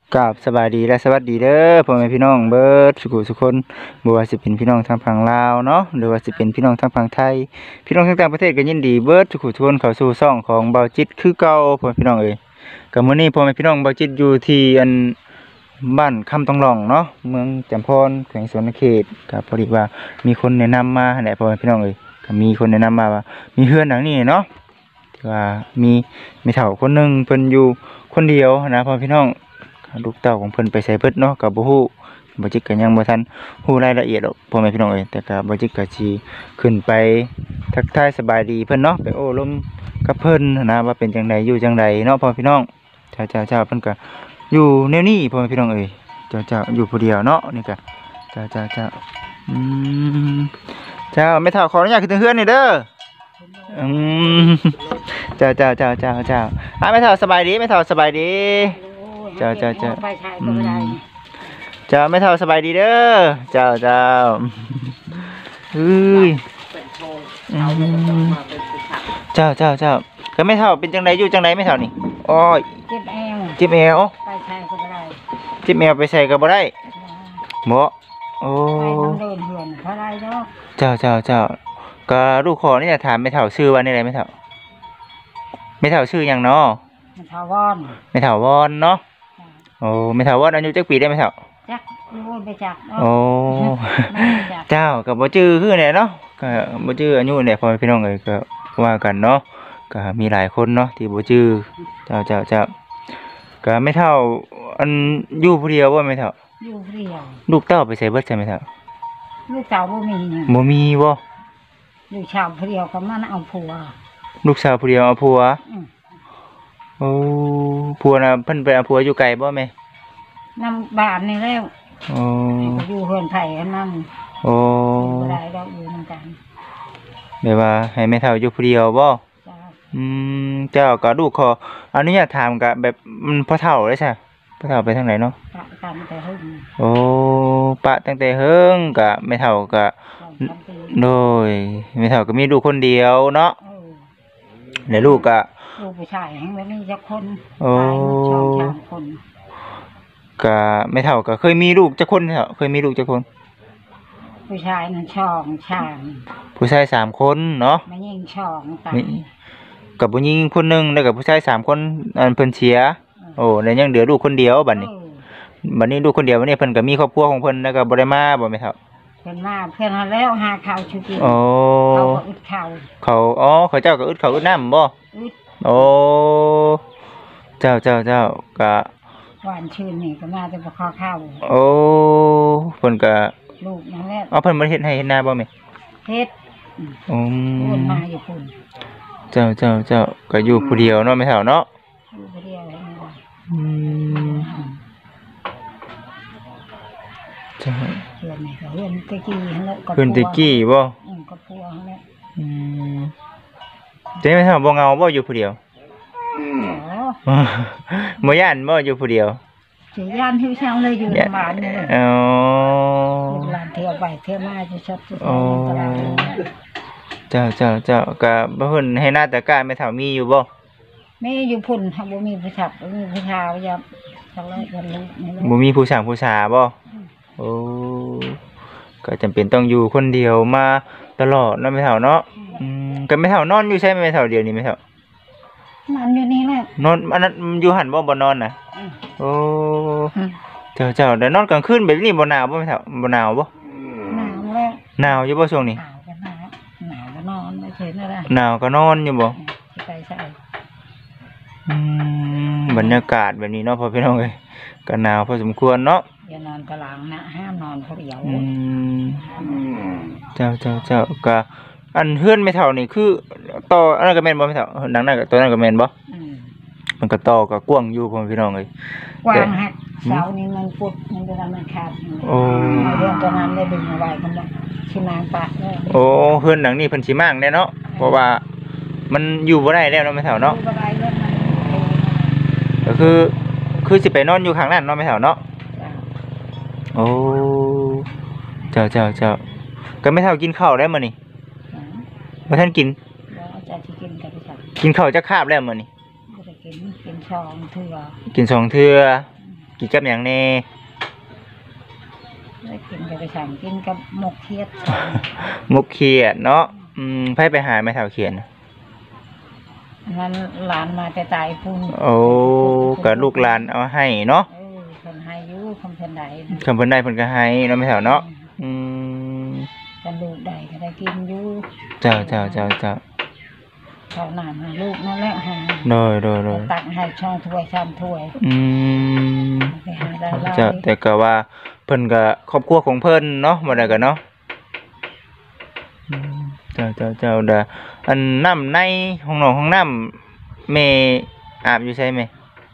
กับสบายดีและสวัสดีเด้อพ่อแม่พี่น้องเบิดสุขคนบ่ว่าสิเป็นพี่น้องทางฝั่งลาวเนาะหรือว่าสิเป็นพี่น้องทางฝั่งไทยพี่น้องทางต่างประเทศก็ยินดีเบิดทุกคนเข้าสู่ช่องของเบาจิตคือเก่าพ่อแม่พี่น้องเอ้ยก็มื้อนี้พ่อแม่พี่น้องเบาจิตอยู่ที่บ้านคำตองหล่องเนาะเมืองจำพรแขวงสวนเขตก็พอดีว่ามีคนแนะนำมาแหละพ่อแม่พี่น้องเอ้ยก็มีคนแนะนำมาว่ามีเฮือนหลังนี้เนาะที่ว่ามีเฒ่าคนหนึงเพิ่นอยู่คนเดียวนะพ่อแม่พี่น้องลูกเต้าของเพิ่นไปใส่เบิดเนาะก็บ่ฮู้บ่จิกก็ยังบ่ทันฮู้รายละเอียดหรอกพ่อแม่พี่น้องเอ้ยแต่ก็บ่จิกก็สิขึ้นไปทักทายสบายดีเพิ่นเนาะไปโอ้ลมกับเพิ่นนะว่าเป็นจังไดอยู่จังไดเนาะพ่อแม่พี่น้องเจ้าเพิ่นก็อยู่แนวนี้พ่อแม่พี่น้องเอ้ยเจ้าอยู่ผู้เดียวเนาะนี่ก็เจ้าอืมเจ้าแม่เฒ่าขออนุญาตขึ้นเฮือนนี่เด้ออืมเจ้าแม่เฒ่าสบายดีแม่เฒ่าสบายดีเจ้าอืมเจ้าแม่เฒ่าสบายดีเด้อเจ้าเฮ้ยอืมเจ้าก็แม่เฒ่าเป็นจังไดอยู่จังไดแม่เฒ่านี่อ้อยเจ็บแอวเจ็บแอวไปใช้ก็ไม่ได้เจ็บแอวไปใส่ก็บ่ได้บ่โอ้ไปน้ำเดินเหือนเพราะอะไรเนาะเจ้าก็ลูกขอนี่จะถามแม่เฒ่าชื่อว่านี่ไดแม่เฒ่าแม่เฒ่าชื่อหยังเนาะมันทาวอนแม่เฒ่าวอนเนาะโอ้แม่เฒ่าวอนอายุจักปีได้แม่เฒ่าจักรู้ไปจักเนาะโอ้เจ้าก็บ่ชื่อคือแหละเนาะก็บ่ชื่ออายุแหละพ่อแม่พี่น้องเอ้ยก็ว่ากันเนาะก็มีหลายคนเนาะที่บ่ชื่อเจ้าก็แม่เฒ่าอันอยู่ผู้เดียวบ่แม่เฒ่าอยู่เดียวลูกเต้าไปใส่เบิดใช่แม่เฒ่าลูกสาวบ่มีเนี่ยบ่มีบ่ลูกสาวเดียวก็มันเอาผัวลูกสาวผู้เดียวเอาผัวโอ้ผัวน่ะเพิ่นไปเอาผัวอยู่ไกลบ่แม่น้ำบ้านนี่แล้วโอ้อยู่เฮือนไผอันนั้นโอ้บ่ได้ดอกอยู่นำกันแบบว่าให้แม่เฒ่าอยู่ผู้เดียวบ่เจ้าก็ลูกขออนุญาตถามก็แบบมันพ่อเฒ่าได้ใช่พ่อเฒ่าไปทางไหนเนาะปะกันแต่หึงโอ้ปะตั้งแต่เฮิงก็แม่เฒ่าก็โดยแม่เฒ่าก็มีลูกคนเดียวเนาะแล้วลูกก็ลูกผู้ชายให้บ่มีจักคนโอ้คนก็แม่เฒ่าก็เคยมีลูกจักคนเฒ่าเคยมีลูกจักคนผู้ชายนั่นช่องชางผู้ชาย3คนเนาะแม่ยิงช่องตายกับผู้หญิงคนนึงแล้วกับผู้ชาย3คนอันเพิ่นเสียโอ้แล้วยังเหลือลูกคนเดียวบัดนี้ลูกคนเดียวบัดนี้เพิ่นก็มีครอบครัวของเพิ่นแล้วก็บ่ได้มาบ่แม่เฒ่าเพิ่นมาเพิ่นหาแล้วหาข้าวชุกินโอ้เขาก็อึดข้าวเขาเจ้าก็อึดข้าวอึดน้ำบ่อึดโอ้เจ้าก็หวานชื่นนี่ก็มาแต่บ่ขอข้าวโอ้เพิ่นก็ลูกนั่นแหละเพิ่นบ่เฮ็ดให้เฮ็ดนาบ่แม่เฮ็ดคนมาอยู่พุ่นเจ้าก็อยู่ผู้เดียวเนาะแม่เฒ่าเนาะอยู่ผู้เดียวเจ้าเฮือนนี่ก็เฮือนตะกี้นั่นแหละเฮือนตะกี้บ่ก็พัวนั่นแหละเจ๊แม่เฒ่าบ่เหงาบ่อยู่ผู้เดียวบ่ย้านบ่อยู่ผู้เดียวสิย่านที่ช่างเลยอยู่บ้านนี่อ๋อหลานเที่ยวไปเที่ยวมาจะชอบจะตลาดเจ้าก็บ่เพิ่นให้หน้าตะกร้าแม่เฒ่ามีอยู่บ่มีอยู่พุ่นบ่มีผู้ชายบ่มีผู้ชายอย่าจังเลยกันลูกบ่มีผู้สาวผู้สาบ่โอ้ก็จำเป็นต้องอยู่คนเดียวมาตลอดเนาะแม่เฒ่าเนาะก็แม่เฒ่านอนอยู่ใช่มั้ยแม่เฒ่าเดียวนี่แม่เฒ่านอนอยู่นี่แหละนอนอันนั้นอยู่หั่นบ่นอนน่ะโอ้เจ้าแต่นอนกลางคืนแบบนี้บ่หนาวบ่แม่เฒ่าบ่หนาวบ่หนาวแล้วหนาวอยู่บ่ช่วงนี้หนาวก็นอนไม่เฉยนั่นแหละหนาวก็นอนอยู่บ่ใช่บรรยากาศแบบนี้เนาะพ่อพี่น้องเอ้ยก็หนาวพอสมควรเนาะอย่านอนตารางนะห้ามนอนผู้เดียวเจ้าก็อันเฮือนไม่เท่านี่คือต่ออันนั้นก็แม่นบ่ไม่เท่าหนังนั้นก็ตัวนั้นก็แม่นบ่มันก็ต่อก็กว้างอยู่พ่อพี่น้องเอ้ยกว้างฮักเสานี่มันปุดมันจะทำมันขาดโอ้เรื่องตรงนั้นได้ดึงเอาไว้กันบ่สิมางปะโอ้เฮือนหลังนี้เพิ่นสิมางแน่เนาะเพราะว่ามันอยู่บ่ได้แล้วเนาะไม่เท่าเนาะก็คือสิไปนอนอยู่ข้างนั้นเนาะไม่เท่าเนาะโอ้เจ้าก็ไม่เท่ากินข้าวได้มื้อนี้บ่ทันกินกินข้าวจักคาบแล้วมื้อนี้บ่ได้กิน2 เทื่อกิน2 เทื่อกินกับหยังแน่ได้กินกับไปสั่งกินกับหมกเขียดมุกเขียดเนาะไผไปหาแม่เฒ่าเขียนน่ะนั้นหลานมาแต่ตายพุ่นโอ้ก็ลูกหลานเอาให้เนาะคนให้อยู่คำเพิ่นใดคำเพิ่นได้เพิ่นก็ให้เนาะแม่เฒ่าเนาะอืมกันลูกใดก็ได้กินอยู่เจ้าข้าวหนามให้ลูกนั่นแหละหาโดยตักให้ช่องถ้วย3ถ้วยอืมไปหาได้หลายเจ้าแต่ก็ว่าเพิ่นก็ครอบครัวของเพิ่นเนาะบ่ได้กันเนาะเจ้าเด้ออันน้ำในห้องนอนห้องน้ำแม่อาบอยู่ใช่ไหม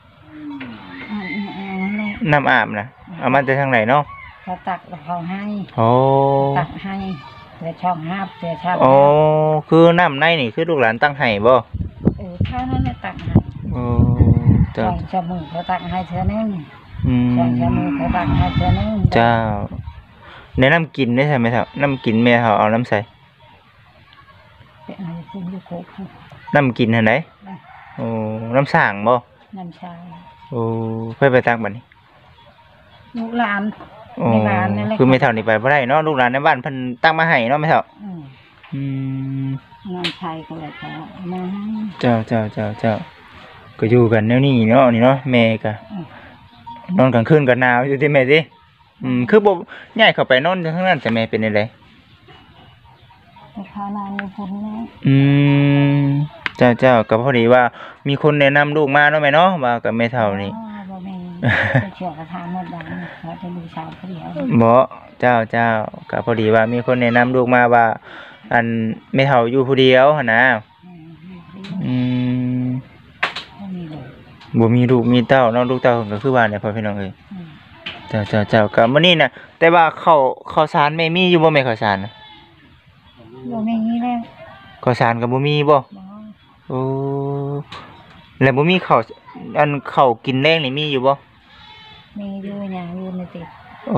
น้ำอาบนะเอามาจากทางไหนเนาะเขาตักแล้วเขาให้โอ้ตักให้เสือช่องห้าบเสือช่องโอ้คือน้ำในนี่คือลูกหลานตั้งให้บ่ข้าวนั้นแหละตักให้โอ้ช่เจ้าองจมูกเขาตักให้เธอนึงอืมช่องจมูกเขาตักให้เธอนึงเจ้าแนะนำกินได้ใช่ไหมครับน้ำกินแม่เขาเอาน้ำใส่เป็นอะไรคุณอยู่คุกน้ำกินเห็นไหนโอ้น้ำสั่งบ่น้ำชาโอ้ไปตักบัดนี้ลูกหลานโอ้ในบ้านนั่นแหละคือไม่เท่านี่ไปบ่ได้เนาะลูกหลานในบ้านเพิ่นตั้งมาให้เนาะไม่เท่าอืมน้ำชายก็เลยเขามาให้เจ้าก็อยู่กันแนวนี้เนาะนี่เนาะแม่ก็นอนกลางคืนก็หนาวอยู่ที่แม่สิคือบ่ย้ายเข้าไปนอนข้างนั้นแต่แม่เป็นจังไดไปข้าวนานในพุ่นนะอืมเจ้าก็พอดีว่ามีคนแนะนำลูกมาเนาะแม่เนาะว่ากับแม่เฒ่านี่บ่มีไปเชื่อกระทานหมดดังเขาจะดูสาวเขาเดียวบ่เจ้าก็พอดีว่ามีคนแนะนำลูกมาว่าอันแม่เฒ่าอยู่ผู้เดียวหั่นนะอืมบ่มีเลยบ่มีลูกมีเต้าเนาะลูกเต้าก็คือว่าเนี่ยพ่อพี่น้องเอ้ยเจ้าก็มื้อนี้น่ะแต่ว่าข้าวสารแม่มีอยู่บ่แม่ข้าวสารน่ะบ่มีแล้วข้าวสารก็บ่มีบ่บ่โอ้แล้วบ่มีข้าวอันข้าวกินแรงนี่มีอยู่บ่มีอยู่หยังอยู่ในติดโอ้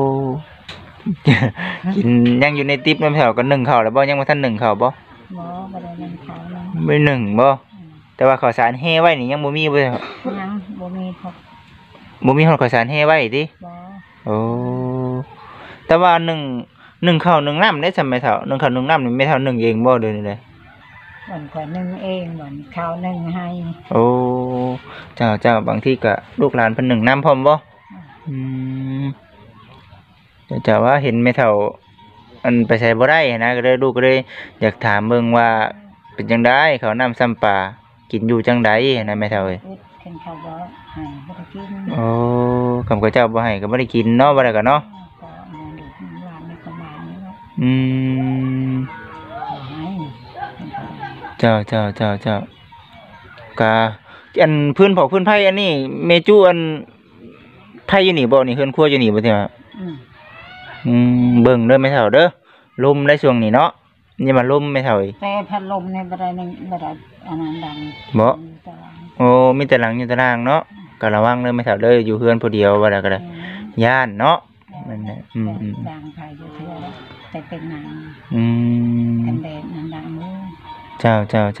กินยังอยู่ในติ๊บน้ำแถวก็นึ่งข้าวแล้วบ่ยังบ่ทันนึ่งข้าวบ่บ่ได้นั่งเขานั่งไม่นึ่งบ่แต่ว่าข้าวสารแห้ไว้นี่ยังบ่มีบ่ยังบ่มีพกบ่มีข้าวสารแห้ไว้ติบ่โอ้แต่ว่านึ่งข้าวนึ่งน้ำได้ซำแม่เฒ่านึ่งข้าวนึ่งน้ำนี่แม่เฒ่านึ่งเองบ่เด้อนี่แหละบ่นข่อยนึ่งเองบ่นข้าวนึ่งให้โอ้เจ้าบางทีก็ลูกหลานเพิ่นนึ่งน้ำพร้อมบ่อืมเจ้าว่าเห็นแม่เฒ่าอันไปใช้บ่ได้นะก็เลยลูกก็เลยอยากถามเบิ่งว่าเป็นจังได๋ข้าวน้ำซ้ำปลากินอยู่จังได๋นะแม่เฒ่าเอ้ยอึดขึ้นเขาบ่ให้บ่ได้กินโอ้คำข้าเจ้าบ่ให้ก็บ่ได้กินเนาะบ่ได้ก็เนาะก็นอนดูหลานในประมาณนี้เนาะอืมให้เจ้าก็อันพื้นเผาพื้นไผ่อันนี้เมจูอันไผ่อยู่นี่บ่นี่เฮือนครัวอยู่นี่บ่ใช่ไหม เบิ่งเด้อแม่เฒ่าเด้อลมได้ช่วงนี้เนาะอย่ามาลมแม่เฒ่าอีกแต่พัดลมเนี่ยบ่ได้นั่งบ่ได้อันนั้นดังบ่ตารางโอ้มีแต่หลังอยู่ตารางเนาะก็ระวังเด้อแม่เฒ่าเด้ออยู่เฮือนผู้เดียวว่าได้ก็ได้ย่านเนาะนั่นแหละดังไผอยู่เทื่อแต่เป็นหนังอืมกันแดดนั่นดังอยู่เจ้า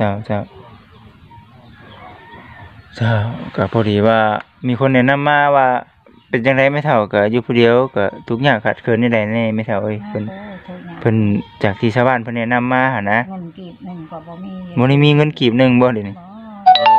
ก็พอดีว่ามีคนแนะนำมาว่าเป็นจังไดแม่เฒ่าก็อยู่ผู้เดียวก็ทุกอย่างขาดเคินนี่ได้แน่แม่เฒ่าเอ้ยเพิ่นจากที่ชาวบ้านเพิ่นแนะนำมาหั่นนะเงินกีบหนึงก็บ่มีบ่ได้มีเงินกีบหนึงบ่เดี๋ยวนี้บ่โอ้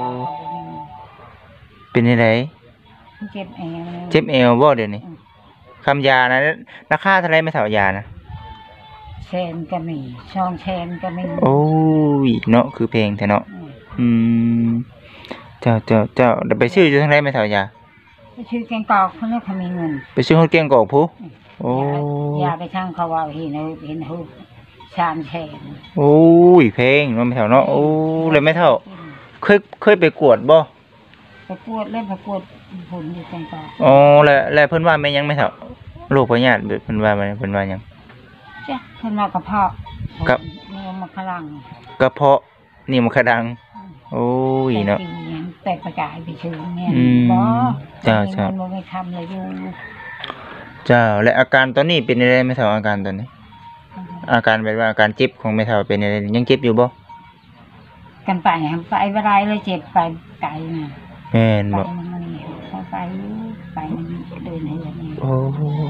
เป็นจังไดเจ็บแอวเจ็บเอวบ่เดี๋ยวนี้คำยานะราคาเท่าไหร่แม่เฒ่ายานะแชนก็มีช่องแชนก็มีโอ้ยเนาะคือเพลงแท้เนาะอืมเจ้าเดี๋ยวไปซื้ออยู่ทางไหนแม่เฒ่ายาไปชื่อแกงกอกเขาเนี่ยเขามีเงินไปซื้อฮอดแกงกอกผู้โอ้ยาไปทางเขาว่าเห็นหูชามแชนโอ้ยเพลงเนาะแม่เฒ่าเนาะโอ้แล้วแม่เฒ่าเคยไปกวดบ่ไปปวดเล่นไปปวดผลอยู่แกงกอกอ๋อแล้วเพิ่นว่าแม่นหยังแม่เฒ่าโรคพยาธิเพิ่นว่าเพิ่นว่าหยังจ้ะเพิ่นว่ากระเพาะกับเนื้อมะขลังกระเพาะนี่มันกระดัง โอ้ยเนาะแต่ปีหยังแต่กระจายไปชื่อเนี่ยอืมบ่จ้ะมันบ่ไม่ทำเลยอยู่เจ้าและอาการตอนนี้เป็นอะไรแม่เฒ่าอาการตอนนี้ อาการแบบว่าอาการเจ็บของแม่เฒ่าเป็นอะไรยังเจ็บอยู่บ่กันไปบ่ได้เลยเจ็บไปไกลน่ะแม่นไปบ่มันนี่เขาไปอยู่ไปเดินให้ยังไงโอ้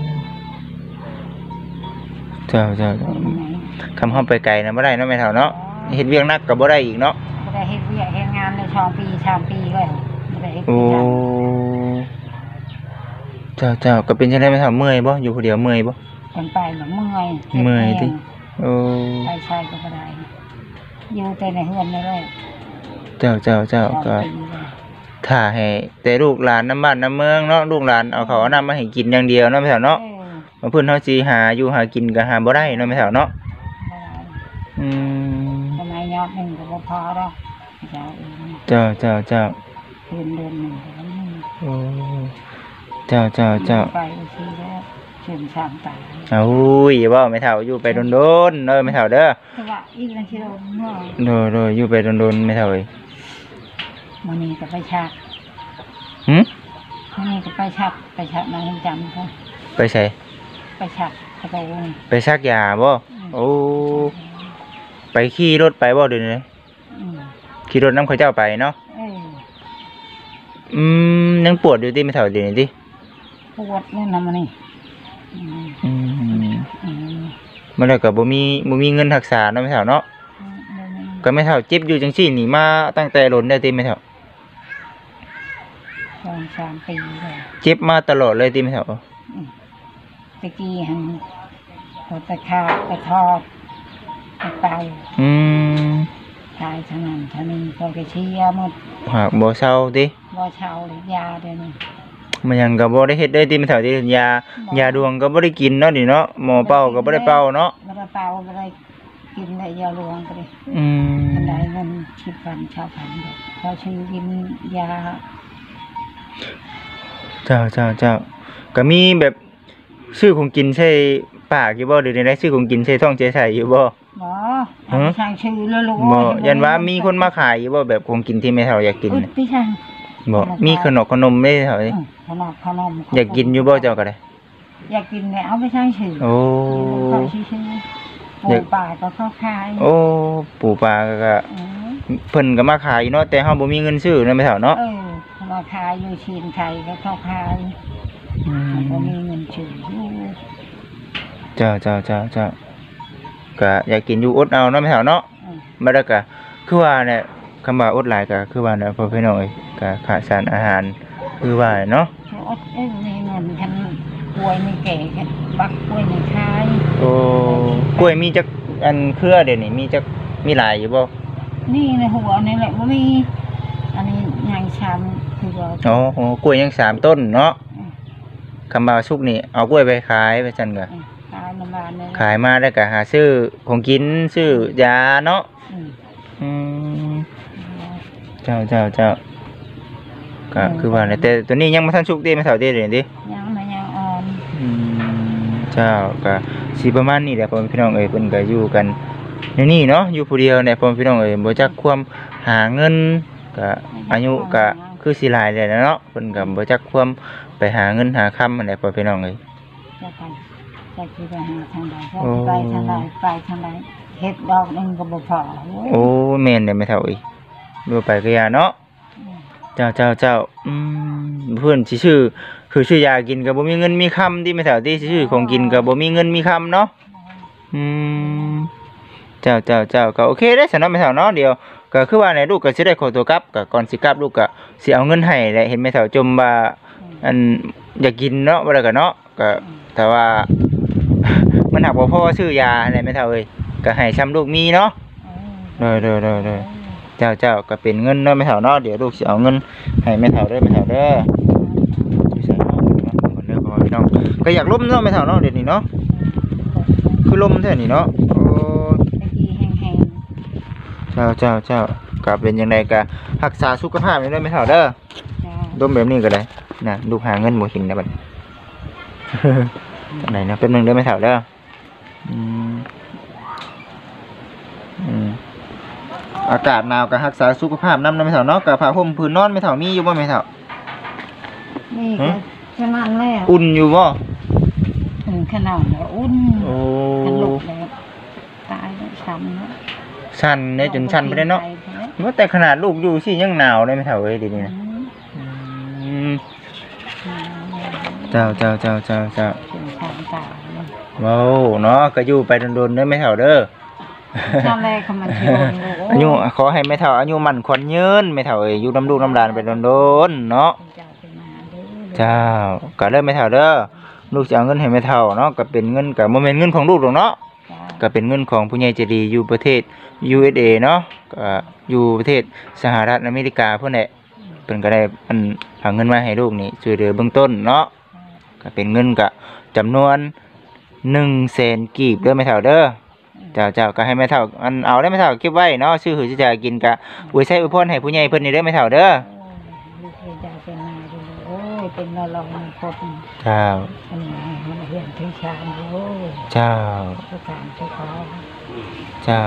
เจ้าคำห้องไปไกลนะบ่ได้เนาะแม่เฒ่าเนาะเฮ็ดเวียกนักก็บ่ได้อีกเนาะบ่ได้เฮ็ดเวียกเฮ็ดงานใน2 ปี3 ปีแล้วบ่ได้เฮ็ดโอ้เจ้าก็เป็นจังได๋แม่เฒ่าเมื่อยบ่อยู่ผู้เดียวเมื่อยบ่กันไปแบบเมื่อยเมื่อยติโอ้ไปใช้ก็บ่ได้อยู่แต่ในเฮือนนี่แหละเจ้าก็ถ้าให้แต่ลูกหลานน้ำบ้านน้ำเมืองเนาะลูกหลานเอาข้าวเอาน้ำมาให้กินอย่างเดียวเนาะแม่เฒ่าเนาะมาเพิ่นเฮาสิหาอยู่หากินก็หาบ่ได้เนาะแม่เฒ่าเนาะทำไมยอดหนึ่งก็บ่พอหรอกเจ้าเดือนหนึ่งก็ไม่มีโอ้เจ้าไปซื้อแล้วเชิญสามตาเอาอย่าว่าแม่เฒ่าอยู่ไปโดนๆแม่เฒ่าเด้อแต่ว่าอีกนั่นสิโดนโดอยู่ไปโดนๆแม่เฒ่าเอ้ยมื้อนี้ก็ไปชักมื้อนี้ก็ไปชักมาเฮ็ดจำเขาไปไสไปชักกระโดดไปชักยาบ่โอ้ไปขี่รถไปบ่เดี๋ยวนี้ขี่รถนำเขาเจ้าไปเนาะยังปวดอยู่ติแม่เฒ่าเดี๋ยวนี้ติปวดนี่นำมานี่มันแล้วก็บ่มีเงินรักษาเนาะแม่เฒ่าเนาะก็แม่เฒ่าเจ็บอยู่จังซี่นี่มาตั้งแต่โดนได้ติแม่เฒ่า 2-3 ปีแล้วเจ็บมาตลอดเลยติแม่เฒ่าตะกี้หั่นก็ตะขาบตะทอดไปตายทั้งนั้นทั้งนี้ก็ไปเชียหมดหากบ่เซาติบ่เซาเลยยาเดี๋ยวนี้มันยังก็บ่ได้เฮ็ดได้ติแม่เฒ่าติยาดวงก็บ่ได้กินเนาะนี่เนาะหมอเป่าก็บ่ได้เป่าเนาะบ่ได้เป่าบ่ได้กินได้ยาดวงก็ได้ได้เงิน10,000 20,000เขาซื้อกินยาเจ้าก็มีแบบซื้อของกินใช่ปากอยู่บ่เดี๋ยวนี้ได้ซื้อของกินใช่ท้องใส่อยู่บ่ใช่ชื่อแล้วลูกบ่ยันว่ามีคนมาขายอยู่บ่แบบของกินที่แม่เฒ่าอยากกินพี่ช่างบ่มีขนมแม่เฒ่าเอ้ยขนมอยากกินอยู่บ่เจ้าก็ได้อยากกินแล้วเอาไปใช้ชื่อโอ้ปูปลาก็เขาขายโอ้ปูปลาก็เพิ่นก็มาขายเนาะแต่เฮาบ่มีเงินซื้อเนาะแม่เฒ่าเนาะมาขายอยู่ชีนไทยก็เขาขายบ่มีเงินซื้อเจ้าก็อยากกินอยู่อดเอาเนาะแม่เฒ่าเนาะบ่ได้ก็คือว่าเนี่ยคำว่าอดหลายก็คือว่าเนี่ยพ่อพี่น้องเอ้ยก็ขาดสารอาหารคือว่าเนาะอดมีเงินคันกล้วยนี่แก่บักกล้วยนี่ขายโอ้กล้วยมีจักอันเครือเดี๋ยวนี้มีจักมีหลายอยู่บ่นี่ในหัวนี่แหละบ่มีอันนี้ยังช้ำคือว่ากล้วยยัง3ต้นเนาะคำว่าสุกนี่เอากล้วยไปขายไปซั่นก็ขายมาแล้วก็หาซื้อของกินซื้อยาเนาะเจ้าก็คือว่าแต่ตัวนี้ยังบ่ทันสุกติแม่เฒ่าติเด้ติยังอ่อนเจ้าก็สิประมาณนี้แหละพ่อพี่น้องเอ้ยเพิ่นก็อยู่กันนี่เนาะอยู่ผู้เดียวเนี่ยพ่อพี่น้องเอ้ยบ่จักความหาเงินก็อายุก็คือสิหลายแล้วเนาะเพิ่นก็บ่จักความไปหาเงินหาคำนั่นแหละพ่อพี่น้องเอ้ยจะคิดไปหาทางใดไปทางใดเฮ็ดดอกนึงก็บ่พอโอ้แม่นได้แม่เฒ่าอีกดูไปก็ยาเนาะเจ้าเพิ่นสิซื้อคือซื้อยากินก็บ่มีเงินมีคำติแม่เฒ่าติซื้อของกินก็บ่มีเงินมีคำเนาะเจ้าก็โอเคได้ซั่นเนาะแม่เฒ่าเนาะเดี๋ยวก็คือว่าในลูกก็สิได้ขอตัวกลับก็ก่อนสิกลับลูกก็สิเอาเงินให้แหละเห็นแม่เฒ่าจมว่าอันอยากกินเนาะบ่ได้ก็เนาะก็แต่ว่ามันหนักบ่พอซื้อยาอะไรแม่เฒ่าเอ้ยก็ให้ซ้ำลูกมีเนาะเด้อเจ้าก็เป็นเงินเนาะแม่เฒ่าเนาะเดี๋ยวลูกสิเอาเงินให้แม่เฒ่าเด้อแม่เฒ่าเด้อใส่เนาะเด้อพ่อพี่น้องก็อยากล้มเนาะแม่เฒ่าเนาะเดี๋ยวนี้เนาะคือล้มแท้นี่เนาะโอ้เจ้าก็เป็นจังไดก็รักษาสุขภาพนี่เด้อแม่เฒ่าเด้อดมแบบนี้ก็ได้น่ะลูกหาเงินบ่เห็นนะบัดไหนนะเป็นนึงเด้อแม่เฒ่าเด้ออากาศหนาวก็รักษาสุขภาพนำแม่เฒ่าเนาะก็ผ้าห่มผืนนอนแม่เฒ่ามีอยู่บ่แม่เฒ่านี่ก็ขนาดแล้วอุ่นอยู่บ่ขนาดแล้วอุ่นโอ้ขนลุกแล้วตายแล้วช้ำเนาะสั่นเนี่ยจนสั่นไปได้เนาะว่าแต่ขนาดลูกอยู่สิยังหนาวเลยแม่เฒ่าเอ้ยเดี๋ยวนี้นะเจ้าเจ้าเจ้าเจ้าเจ้าเป็นทางตาเนาะเว้าเนาะก็อยู่ไปโดนๆเด้อแม่เฒ่าเด้อตอนแรกเขามันเที่ยวอยู่อายุขอให้แม่เฒ่าอายุมั่นขวัญยืนแม่เฒ่าเอ้ยอยู่น้ำลูกน้ำหลานไปโดนๆเนาะเจ้าเป็นมาเด้อเจ้าก็เด้อแม่เฒ่าเด้อลูกจะเอาเงินให้แม่เฒ่าเนาะก็เป็นเงินก็บ่แม่นเงินของลูกหรอกเนาะจ้าก็เป็นเงินของผู้ใหญ่ใจดีอยู่ประเทศ USA เนาะก็อยู่ประเทศสหรัฐอเมริกาพุ่นแหละเพิ่นก็ได้อันฝากเงินมาให้ลูกนี่ช่วยเหลือเบื้องต้นเนาะก็เป็นเงินก็จำนวน100,000กีบเด้อแม่เฒ่าเด้อเจ้าก็ให้แม่เฒ่าอันเอาได้แม่เฒ่าเก็บไว้เนาะซื้อหือสิจะกินก็อวยใช้อวยพรให้ผู้ใหญ่เพิ่นนี่เด้อแม่เฒ่าเด้อลูกเจ้าเป็นมาเด้อโอ้ยเป็นนรกมันครบเจ้าอันนี้มันเรียนถึงชามโอ้ยเจ้าทุกการทุกข้อเจ้า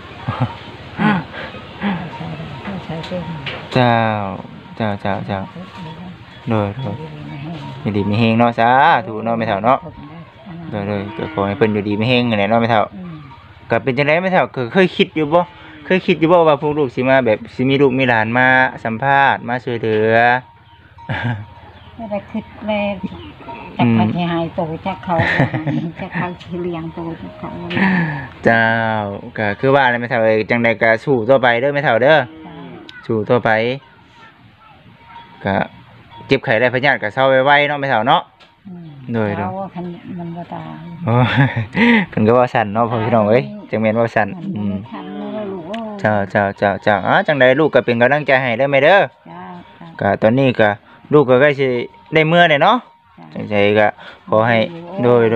ใช้ได้ใช้เป็นเจ้าเจ้าเจ้าเจ้าโดยอยู่ดีมีเฮงเนาะสาธุเนาะแม่เฒ่าเนาะโดยก็ขอให้เพิ่นอยู่ดีมีเฮงนั่นแหละเนาะแม่เฒ่าก็เป็นจังได๋แม่เฒ่าเคยคิดอยู่บ่ว่าพวกลูกสิมาแบบสิมีลูกมีหลานมาสัมภาษณ์มาช่วยเหลือไม่ได้คิดเลยจักเขาที่หายโตจักเขาจักเขาที่เลี้ยงโตจักเขาเจ้าก็คือว่าแม่เฒ่าเอ้ยจังได๋ก็สู้ต่อไปเด้อแม่เฒ่าเด้อสู้ต่อไปก็เจ็บไข้ได้พยาธิก็เซาไวๆเนาะแม่เฒ่าเนาะ โดยเราคันมันบ่ตายโอ้ยเพิ่นก็ว่าสั่นเนาะพ่อพี่น้องเอ้ยจังแม่นว่าสั่นมันทันเลยลูกโอ้ยเจ้าจังใดลูกก็เป็นกำลังใจให้เด้อแม่เด้อจ้าก็ตอนนี้ก็ลูกก็ใกล้สิได้เมื่อเนี่ยเนาะจังใจก็ขอให้โดย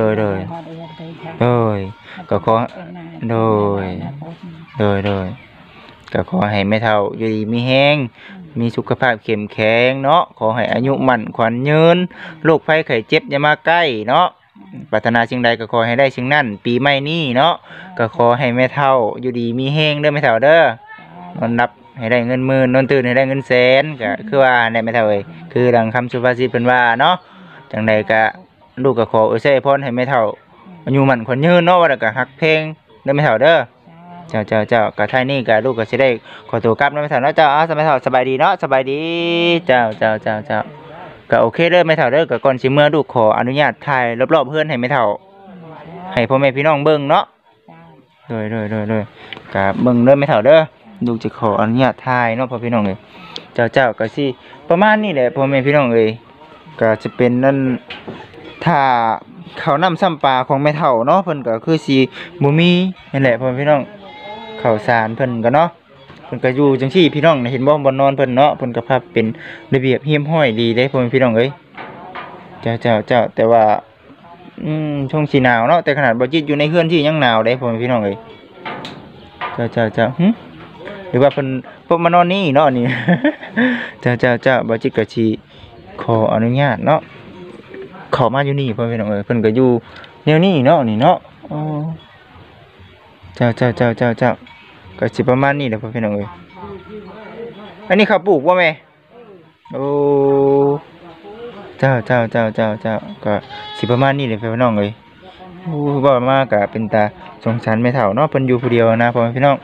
ก็ขอโดยก็ขอให้แม่เฒ่าอยู่ดีมีแฮงมีสุขภาพเข้มแข็งเนาะขอให้อายุมั่นขวัญยืนโรคภัยไข้เจ็บอย่ามาใกล้เนาะปรารถนาสิ่งใดก็ขอให้ได้สิ่งนั้นปีใหม่นี้เนาะก็ขอให้แม่เฒ่าอยู่ดีมีแฮงเด้อแม่เฒ่าเด้อนอนรับให้ได้เงินหมื่นนอนตื่นให้ได้เงินแสนก็คือว่าได้แม่เฒ่าเอ้ยคือดังคำสุภาษิตเพิ่นว่าเนาะจังใดก็ลูกก็ขออวยพรให้แม่เฒ่าอายุมั่นขวัญยืนเนาะว่าแล้วก็ฮักเพลงเด้อแม่เฒ่าเด้อเจ้าก็ท้ายนี้ก็ลูกก็สิได้ขอตัวกลับเนาะแม่เฒ่าเนาะเจ้าแม่เฒ่าสบายดีเนาะสบายดีเจ้าก็โอเคเด้อแม่เฒ่าเด้อก็ก่อนสิเมื่อลูกขออนุญาตถ่ายรอบๆเพื่อนให้แม่เฒ่าให้พ่อแม่พี่น้องเบิ่งเนาะโดยก็เบิ่งเด้อแม่เฒ่าเด้อลูกจะขออนุญาตถ่ายเนาะพ่อพี่น้องเอ้ยเจ้าก็สิประมาณนี้แหละพ่อแม่พี่น้องเอ้ยก็จะเป็นนั่นถ้าข้าวน้ำซ้ำปลาของแม่เฒ่าเนาะเพิ่นก็คือสิบ่มีนั่นแหละพ่อแม่พี่น้องข้าวสารเพิ่นก็เนาะเพิ่นก็อยู่จังซี่พี่น้องเห็นบ่บ่นอนเพิ่นเนาะเพิ่นก็พับเป็นระเบียบเรียบร้อยดีเด้พ่อแม่พี่น้องเอ้ยเจ้าแต่ว่าช่วงสิหนาวเนาะแต่ขนาดบ่จิตอยู่ในเรือนที่ยังหนาวเด้พ่อแม่พี่น้องเอ้ยเจ้าหรือว่าเพิ่นมานอนนี่เนาะนี่ เจ้าบ่จิตก็สิขออนุญาตเนาะขอมาอยู่นี่พ่อแม่พี่น้องเอ้ยเพิ่นก็อยู่แนวนี้เนาะนี่เนาะอ๋อเจ้าก็สิประมาณนี้แหละพ่อพี่น้องเอ้ยอันนี้เขาปลูกบ่แม่โอ้เจ้าก็สิประมาณนี้แหละพ่อพี่น้องเอ้ยโอ้บ่มาก็เป็นตาสงสารแม่เฒ่าเนาะเพิ่นอยู่ผู้เดียวนะพ่อพี่น้อง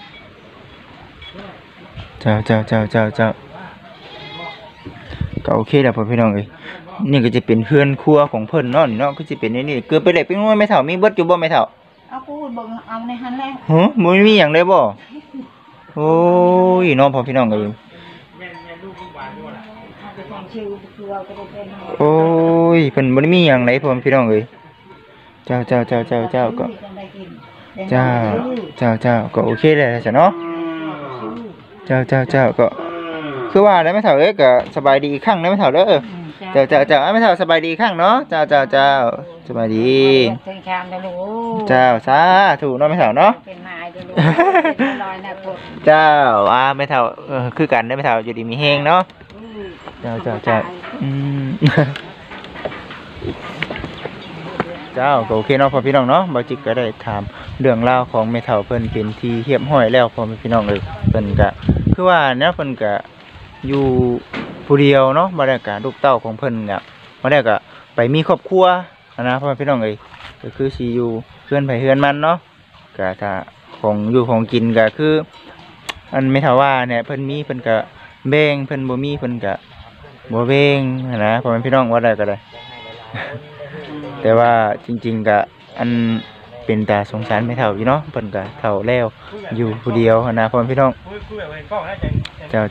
เจ้าก็โอเคแล้วพ่อพี่น้องเอ้ยนี่ก็จะเป็นเฮือนครัวของเพิ่นเนาะนี่เนาะก็สิเป็นนี่เกิดไปได้เป็นว่าแม่เฒ่ามีเบิดอยู่บ่แม่เฒ่าเอากูเบิ่งเอาในหันแล้วฮะบ่มีหยังเลยบ่โอ้ยน้องพ่อพี่น้องเอ้ยโอ้ยเพิ่นบ่ได้มีหยังเลยพ่อพี่น้องเอ้ยเจ้าก็เจ้าก็โอเคแล้วจ้ะเนาะเจ้าก็คือว่าได้แม่เฒ่าเอ้ยก็สบายดีอีกครั้งนะแม่เฒ่าเด้อเจ้าแม่เฒ่าสบายดีอีกครั้งเนาะเจ้าสบายดีเจ้าสาธุเนาะแม่เฒ่าเนาะเป็นนายเด้อลูกเป็นลอยนะพวกเจ้าแม่เฒ่าคือกันเด้อแม่เฒ่าอยู่ดีมีแฮงเนาะเจ้าเจ้าก็โอเคเนาะพ่อพี่น้องเนาะบ่จิกก็ได้ถามเรื่องราวของแม่เฒ่าเพิ่นเป็นที่เรียบร้อยแล้วพ่อพี่น้องเอ้ยเพิ่นก็คือว่าเนี่ยเพิ่นก็อยู่ผู้เดียวเนาะบ่ได้ก็ลูกเต้าของเพิ่นเนี่ยบ่ได้ก็ไปมีครอบครัวนะพ่อพี่น้องเอ้ยก็คือสิอยู่เฮือนไผเฮือนมันเนาะก็ถ้าของอยู่ของกินก็คืออันแม่เฒ่าว่าเนี่ยเพิ่นมีเพิ่นก็แบ่งเพิ่นบ่มีเพิ่นก็บ่แบ่งนะพ่อพี่น้องว่าได้ก็ได้แต่ว่าจริงๆก็อันเป็นตาสงสารไม่เท่าอยู่เนาะเพิ่นก็เท่าแล้วอยู่ผู้เดียวหั้นนะพ่อพี่น้องเจ้า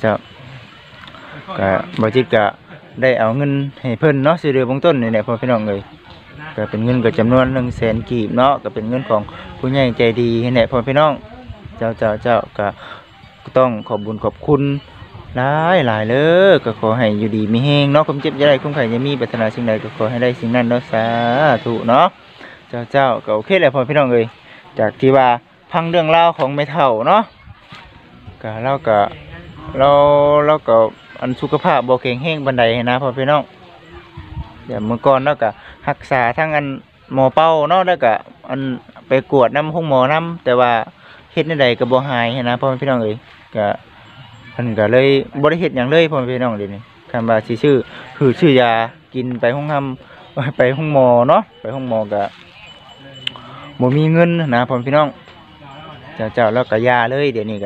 ก็บ่จิตก็ได้เอาเงินให้เพิ่นเนาะสิเดือเบื้องต้นนี่แหละพ่อพี่น้องเอ้ยก็เป็นเงินก็จำนวน100,000กีบเนาะก็เป็นเงินของผู้ใหญ่ใจดีนี่แหละพ่อพี่น้องเจ้าก็ต้องขอบคุญขอบคุณหลายเลยก็ขอให้อยู่ดีมีแฮงเนาะความเจ็บอย่าได้คุ้มไข่อย่ามีปรารถนาสิ่งใดก็ขอให้ได้สิ่งนั้นเนาะสาธุเนาะเจ้าก็โอเคแหละพ่อพี่น้องเอ้ยจากที่ว่าพังเรื่องราวของแม่เฒ่าเนาะก็เราก็อันสุขภาพบ่แข็งแรงปานใดนะพ่อพี่น้องเดี๋ยวเมื่อก่อนเราก็รักษาทั้งอันหมอเป้าเนาะแล้วก็อันไปกวดน้ำห้องหมอน้ำแต่ว่าเฮ็ดในใดก็บ่หายนะพ่อพี่น้องเอ้ยก็เพิ่นก็เลยบ่ได้เฮ็ดหยังเลยพ่อพี่น้องเดี๋ยวนี้คันว่าสิซื้อยากินไปห้องไปห้องหมอเนาะไปห้องหมอก็บ่มีเงินนะพ่อพี่น้องเจ้าแล้วก็ยาเลยเดี๋ยวนี้ก็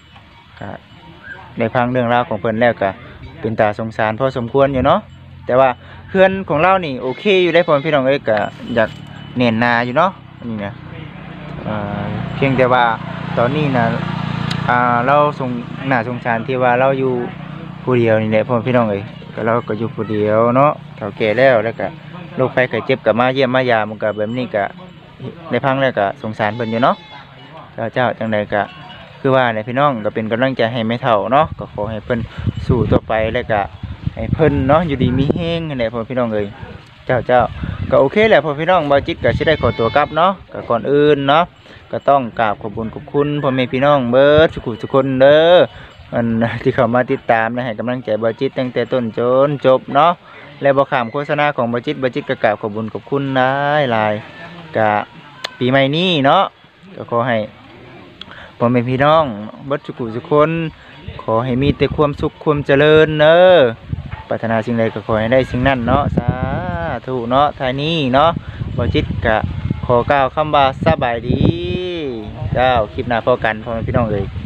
ได้ฟังเรื่องราวของเพิ่นแล้วก็เป็นตาสงสารพอสมควรอยู่เนาะแต่ว่าเพื่อนของเรานี่โอเคอยู่ได้พ่อพี่น้องเอ้ยก็อยากเน้นหนาอยู่เนาะนี่นะเพียงแต่ว่าตอนนี้นะเราน่าสงสารที่ว่าเราอยู่ผู้เดียวนี่แหละพ่อพี่น้องเอ้ยก็เราก็อยู่ผู้เดียวเนาะเฒ่าแก่แล้วก็โรคภัยไข้เจ็บก็มาเยี่ยมมายามมันก็แบบนี้ก็ได้พังแล้วก็สงสารเพิ่นอยู่เนาะเจ้าจังใดก็คือว่าเนี่ยพี่น้องก็เป็นกำลังใจให้แม่เฒ่าเนาะก็ขอให้เพิ่นสู้ต่อไปแล้วก็ให้เพิ่นเนาะอยู่ดีมีแฮงนั่นแหละพ่อพี่น้องเอ้ยเจ้าก็โอเคแหละพ่อพี่น้องบ่าวจิตก็สิได้ขอตัวกลับเนาะก็ก่อนอื่นเนาะก็ต้องกราบขอบคุณพ่อแม่พี่น้องเบิดทุกคนเด้ออันที่เข้ามาติดตามนะให้กำลังใจบ่าวจิตตั้งแต่ต้นจนจบเนาะและบ่ข้ามโฆษณาของบ่าวจิตก็กราบขอบคุณหลายก็ปีใหม่นี้เนาะก็ขอให้พ่อแม่พี่น้องเบิดทุกคนขอให้มีแต่ความสุขความเจริญเด้อปรารถนาสิ่งใดก็ขอให้ได้สิ่งนั้นเนาะสาธุเนาะท้ายนี้เนาะบ่จิตก็ขอกล่าวคำว่าสบายดีเจ้าคลิปหน้าพบกันพ่อแม่พี่น้องเอ้ย